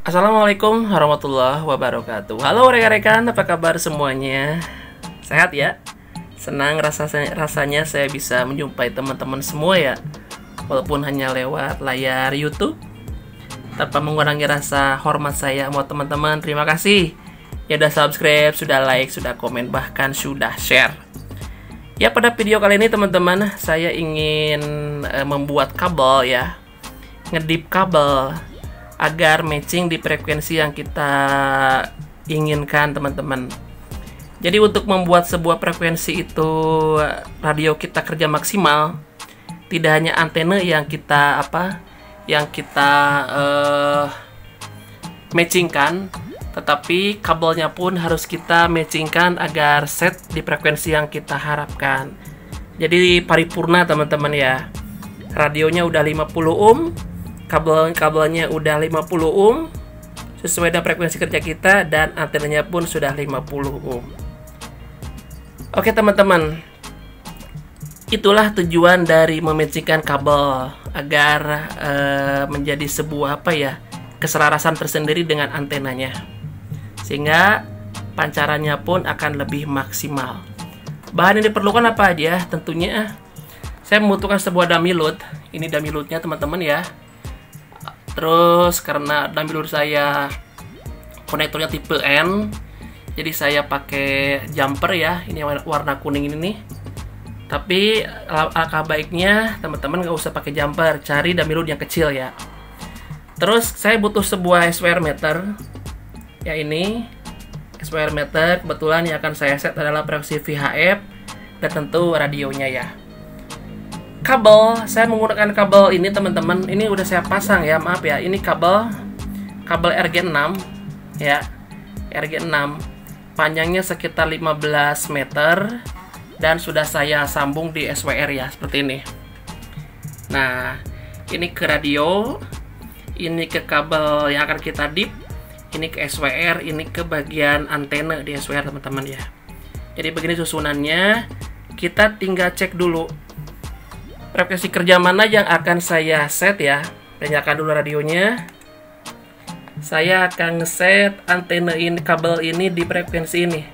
Assalamualaikum warahmatullahi wabarakatuh. Halo rekan-rekan, apa kabar semuanya? Sehat ya? Senang rasanya saya bisa menjumpai teman-teman semua ya, walaupun hanya lewat layar YouTube. Tanpa mengurangi rasa hormat saya sama teman-teman, terima kasih yang sudah subscribe, sudah like, sudah komen, bahkan sudah share. Ya, pada video kali ini teman-teman, saya ingin membuat kabel ya, ngedip kabel agar matching di frekuensi yang kita inginkan teman-teman. Jadi untuk membuat sebuah frekuensi itu radio kita kerja maksimal, tidak hanya antena yang kita matchingkan, tetapi kabelnya pun harus kita matchingkan agar set di frekuensi yang kita harapkan. Jadi paripurna teman-teman ya. Radionya udah 50 ohm, kabelnya udah 50 ohm sesuai dengan frekuensi kerja kita, dan antenanya pun sudah 50 ohm. Oke teman-teman, itulah tujuan dari mematchingkan kabel agar menjadi sebuah keselarasan tersendiri dengan antenanya, sehingga pancarannya pun akan lebih maksimal. Bahan yang diperlukan apa aja? Tentunya saya membutuhkan sebuah dummy load. Ini dummy loadnya teman-teman ya. Terus karena dummy load saya konektornya tipe N, jadi saya pakai jumper ya. Ini warna kuning ini nih. Tapi alangkah baiknya teman-teman nggak usah pakai jumper, cari dummy load yang kecil ya. Terus saya butuh sebuah SWR meter. Ya, ini SWR meter. Kebetulan yang akan saya set adalah frekuensi VHF dan tentu radionya ya. Kabel, saya menggunakan kabel ini teman-teman. Ini udah saya pasang ya, maaf ya. Ini kabel RG6 ya. RG6. Panjangnya sekitar 15 meter dan sudah saya sambung di SWR ya, seperti ini. Nah, ini ke radio, ini ke kabel yang akan kita dip, ini ke SWR, ini ke bagian antena di SWR teman-teman ya. Jadi begini susunannya. Kita tinggal cek dulu frekuensi kerja mana yang akan saya set ya. Nyalakan dulu radionya. Saya akan ngeset antena ini, kabel ini di frekuensi ini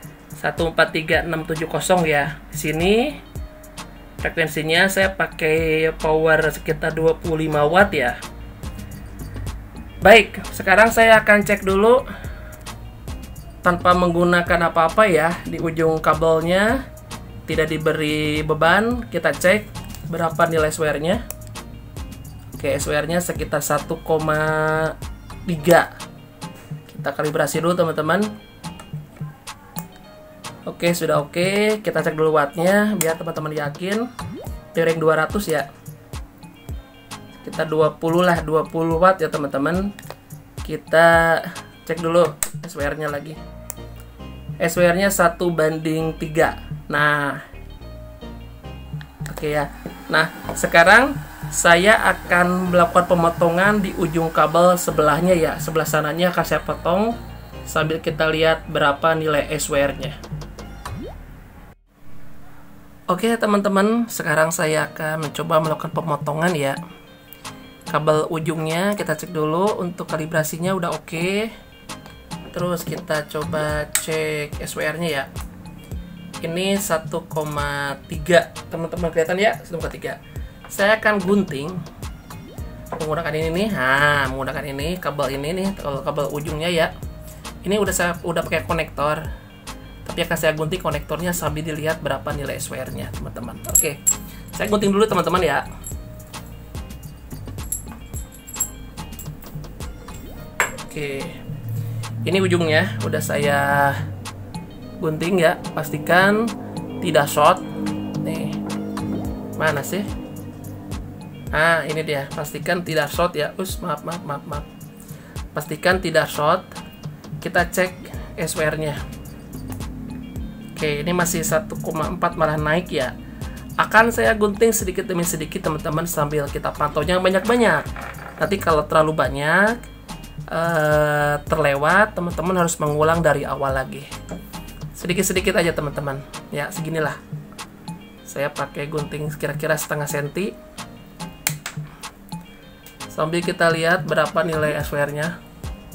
143670 ya. Di sini frekuensinya saya pakai power sekitar 25 watt ya. Baik, sekarang saya akan cek dulu tanpa menggunakan apa-apa ya. Di ujung kabelnya tidak diberi beban, kita cek berapa nilai SWR-nya. Oke, SWR-nya sekitar 1,3. Kita kalibrasi dulu teman-teman. Oke, sudah oke. Kita cek dulu wattnya biar teman-teman yakin. Tiring 200 ya. Kita 20 lah, 20 watt ya teman-teman. Kita cek dulu SWR-nya lagi. SWR-nya 1:3. Nah, oke ya. Nah, sekarang saya akan melakukan pemotongan di ujung kabel sebelahnya ya. Sebelah sananya akan saya potong sambil kita lihat berapa nilai SWR-nya. Oke teman-teman, sekarang saya akan mencoba melakukan pemotongan ya. Kabel ujungnya kita cek dulu untuk kalibrasinya udah oke. Terus kita coba cek SWR-nya ya. Ini 1,3 teman-teman, kelihatan ya, 1,3. Saya akan gunting menggunakan ini nih. Nah, menggunakan ini kabel ini nih, kalau kabel ujungnya ya. Ini udah pakai konektor. Tapi akan saya gunting konektornya sambil dilihat berapa nilai SWR-nya, teman-teman. Oke. Saya gunting dulu teman-teman ya. Oke. Ini ujungnya udah saya gunting ya, pastikan tidak short. Nih, mana sih? Nah, ini dia, pastikan tidak short ya. Maaf. Pastikan tidak short. Kita cek SWR-nya. Oke, ini masih 1,4, malah naik ya. Akan saya gunting sedikit demi sedikit teman-teman sambil kita pantau, jangan banyak-banyak. Nanti kalau terlalu banyak terlewat, teman-teman harus mengulang dari awal lagi. Sedikit-sedikit aja teman-teman ya, seginilah. Saya pakai gunting kira-kira setengah senti sambil kita lihat berapa nilai SWR-nya.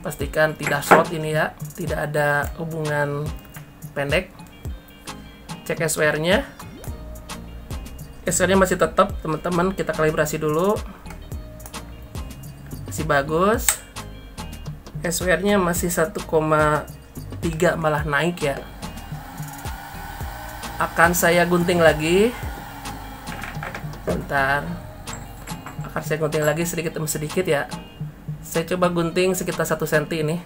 pastikan tidak short ini ya, tidak ada hubungan pendek. Cek SWR-nya. SWR-nya masih tetap teman-teman, kita kalibrasi dulu. Masih bagus. SWR-nya masih 1,3 malah naik ya. Akan saya gunting lagi. Bentar. Akan saya gunting lagi sedikit demi sedikit ya. Saya coba gunting sekitar 1 cm ini.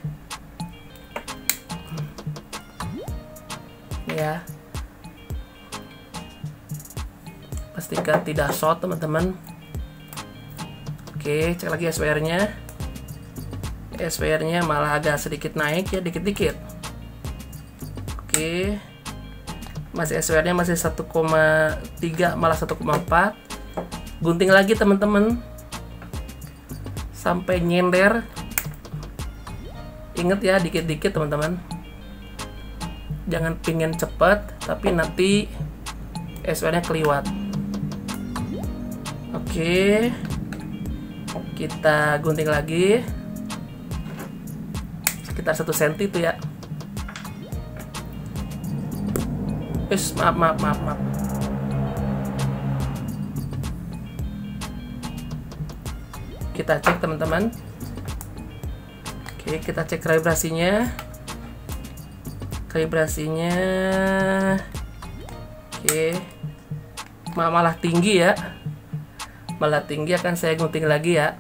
Ya. Pastikan tidak short teman-teman. Oke, cek lagi SWR-nya. SWR-nya malah agak sedikit naik ya, dikit-dikit. Oke. Masih SWR-nya masih 1,3 malah 1,4. Gunting lagi teman-teman. Sampai nyender. Ingat ya, dikit-dikit teman-teman. Jangan pingin cepet, tapi nanti SWR-nya keliwat. Oke, kita gunting lagi sekitar 1 cm itu ya. Maaf. Kita cek teman-teman. Oke, kita cek kalibrasinya. Oke, malah tinggi ya. Malah tinggi, akan saya gunting lagi ya.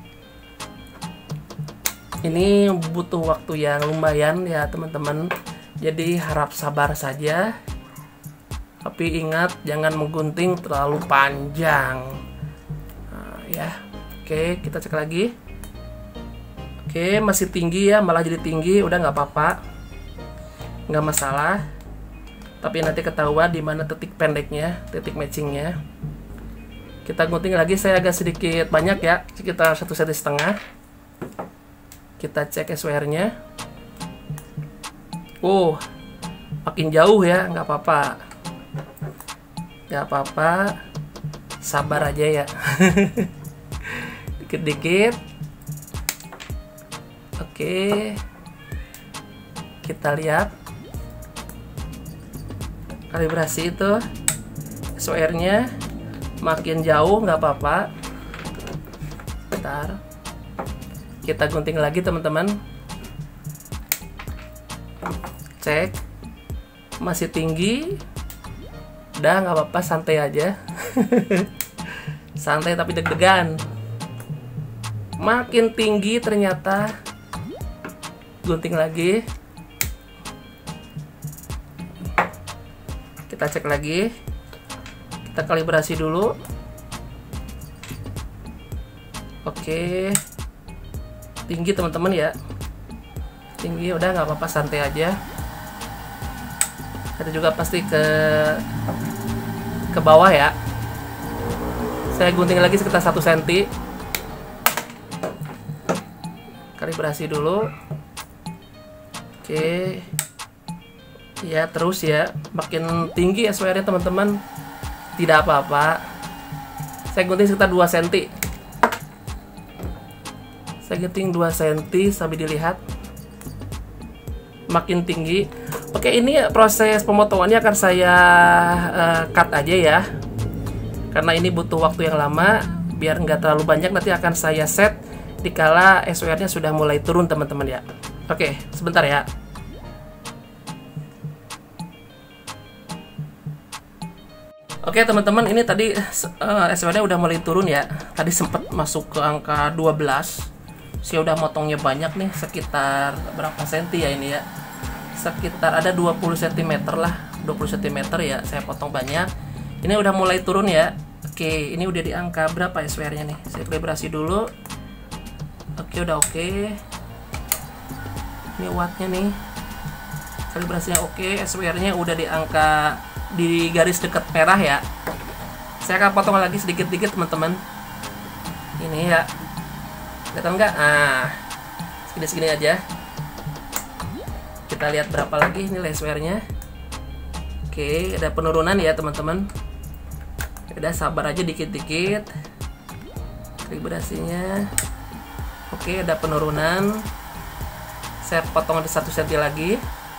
Ini butuh waktu yang lumayan ya teman-teman. Jadi harap sabar saja. Tapi ingat, jangan menggunting terlalu panjang. Nah, ya. Oke, kita cek lagi. Oke, masih tinggi ya, malah jadi tinggi. Udah nggak apa-apa, nggak masalah. Tapi nanti ketahuan di mana titik pendeknya, titik matchingnya. Kita gunting lagi, saya agak sedikit banyak ya, sekitar 1,5 cm. Kita cek SWR-nya. Makin jauh ya, nggak apa-apa. Nggak apa-apa, sabar aja ya. Dikit-dikit. Oke, kita lihat kalibrasi itu. SWR-nya makin jauh, nggak apa-apa. Bentar, kita gunting lagi teman-teman. Cek, masih tinggi. Udah nggak apa-apa, santai aja. Santai tapi deg-degan. Makin tinggi ternyata. Gunting lagi. Kita cek lagi. Kita kalibrasi dulu. Oke. Tinggi teman-teman ya. Tinggi, udah nggak apa-apa, santai aja. Kita juga pasti ke bawah ya. Saya gunting lagi sekitar 1 cm. Kalibrasi dulu. Oke. Ya, terus ya. Makin tinggi SWR-nya teman-teman, tidak apa-apa. Saya gunting sekitar 2 cm. Saya gunting 2 cm sambil dilihat. Makin tinggi. Oke, ini proses pemotongannya akan saya cut aja ya. Karena ini butuh waktu yang lama, biar nggak terlalu banyak. Nanti akan saya set dikala SWR-nya sudah mulai turun teman-teman ya. Oke, sebentar ya. Oke teman-teman, ini tadi SWR-nya udah mulai turun ya. Tadi sempat masuk ke angka 12. Saya udah motongnya banyak nih, sekitar berapa senti ya ini ya. Sekitar ada 20 cm lah, 20 cm ya, saya potong banyak. Ini udah mulai turun ya. Oke, ini udah di angka berapa SWR-nya nih. Saya kalibrasi dulu. Oke, udah oke. Ini wattnya nih. Kalibrasinya oke, SWR-nya udah di angka, di garis dekat merah ya. Saya akan potong lagi sedikit-sedikit teman-teman. Ini ya. Kelihatan nggak? Segini-segini aja. Kita lihat berapa lagi nilai SWR-nya. Oke, ada penurunan ya teman-teman. Udah sabar aja dikit-dikit. Kalibrasinya. Oke, ada penurunan. Saya potong di 1 cm lagi.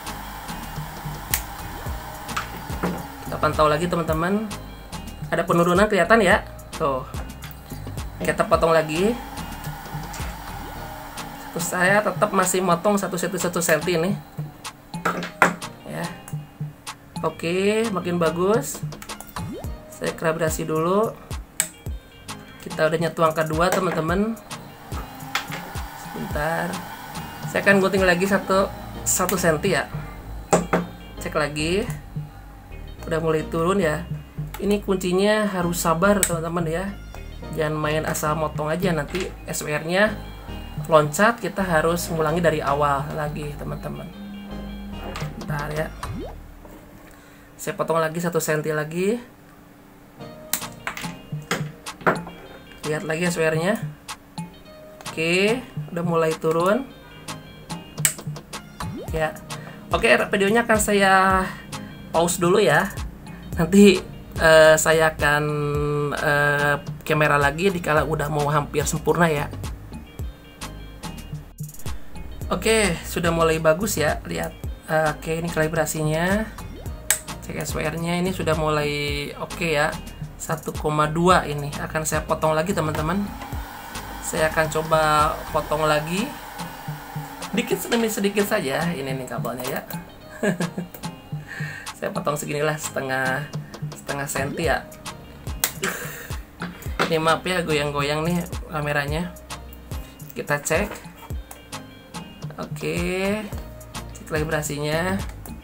Kita pantau lagi teman-teman. Ada penurunan kelihatan ya. Tuh. Kita potong lagi. Terus saya tetap masih motong 1 cm nih. Ya. Oke, makin bagus. Saya kalibrasi dulu. Kita udah nyetuang kedua teman-teman. Sebentar. Saya akan gunting lagi 1 cm ya. Cek lagi. Udah mulai turun ya. Ini kuncinya harus sabar teman-teman ya. Jangan main asal motong aja, nanti SWR-nya loncat, kita harus ngulangi dari awal lagi teman-teman. Bentar ya. Saya potong lagi 1 cm lagi. Lihat lagi SWR-nya. Oke, udah mulai turun. Ya, oke, videonya akan saya pause dulu ya. Nanti saya akan kamera lagi dikala udah mau hampir sempurna ya. Oke, sudah mulai bagus ya. Lihat. Oke, ini kalibrasinya. Cek SWR-nya, ini sudah mulai oke ya. 1,2 ini akan saya potong lagi teman-teman. Saya akan coba potong lagi. Dikit demi sedikit saja. Ini nih kabelnya ya. Saya potong seginilah setengah senti ya. Ini maaf ya, goyang-goyang nih kameranya. Kita cek. Oke. Cek kalibrasinya.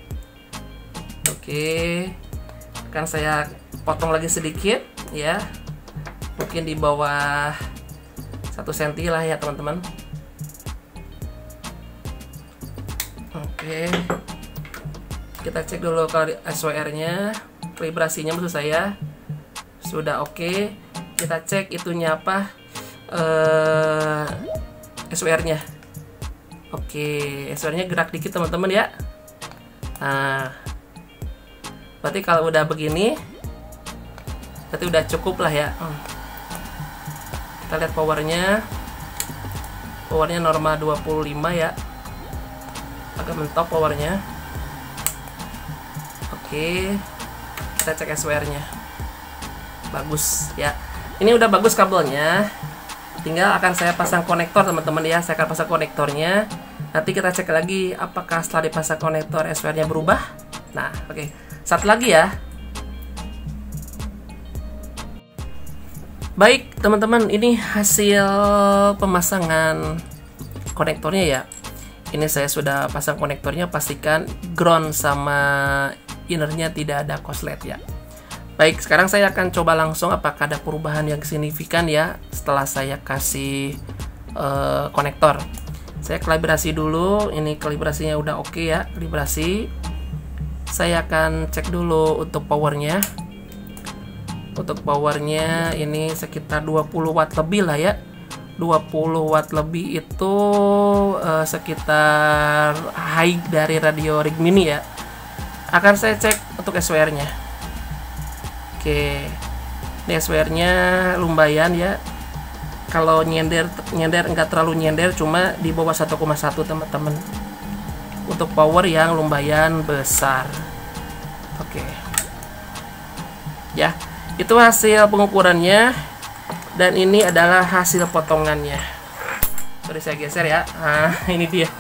Oke. Akan saya potong lagi sedikit ya. Mungkin di bawah 1 cm lah ya teman-teman. Oke, kita cek dulu kalau SWR-nya, kalibrasinya maksud saya sudah oke. Kita cek itunya apa, SWR-nya. Oke, SWR-nya gerak dikit teman-teman ya. Nah, berarti kalau udah begini, berarti udah cukup lah ya. Kita lihat powernya normal 25 ya. Agak mentok powernya. Oke, kita cek SWR-nya. Bagus ya. Ini udah bagus kabelnya. Tinggal akan saya pasang konektor teman-teman ya. Saya akan pasang konektornya. Nanti kita cek lagi apakah setelah dipasang konektor SWR-nya berubah. Nah, oke. Satu lagi ya. Baik teman-teman, ini hasil pemasangan konektornya ya. Ini saya sudah pasang konektornya, pastikan ground sama innernya tidak ada korslet ya. Baik, sekarang saya akan coba langsung apakah ada perubahan yang signifikan ya setelah saya kasih konektor. Saya kalibrasi dulu, ini kalibrasinya udah oke ya, kalibrasi. Saya akan cek dulu untuk powernya. Untuk powernya ini sekitar 20 watt lebih lah ya. 20 watt lebih itu sekitar high dari radio rig mini ya. Akan saya cek untuk SWR-nya. Oke, ini SWR-nya lumayan ya. Kalau nyender enggak terlalu nyender, cuma di bawah 1,1 teman-teman. Untuk power yang lumayan besar. Oke. Ya, itu hasil pengukurannya. Dan ini adalah hasil potongannya. Sorry saya geser ya. Nah, ini dia.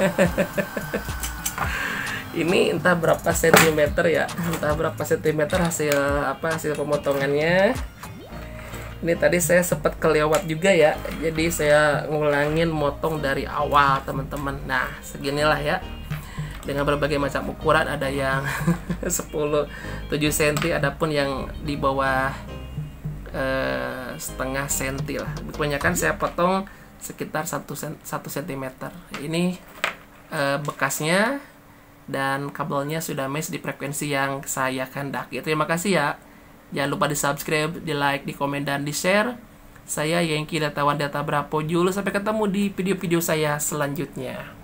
Ini entah berapa sentimeter ya. Entah berapa sentimeter hasil pemotongannya. Ini tadi saya sempat kelewat juga ya. Jadi saya ngulangin motong dari awal teman-teman. Nah, seginilah ya. Dengan berbagai macam ukuran, ada yang 7 cm, adapun yang di bawah setengah senti lah. Kebanyakan saya potong sekitar 1 cm. Ini bekasnya, dan kabelnya sudah mesh di frekuensi yang saya kehendaki. Terima kasih ya. Jangan lupa di subscribe, di like, di komen, dan di share. Saya Yengki Datawan Data Bravo Julu. Sampai ketemu di video-video saya selanjutnya.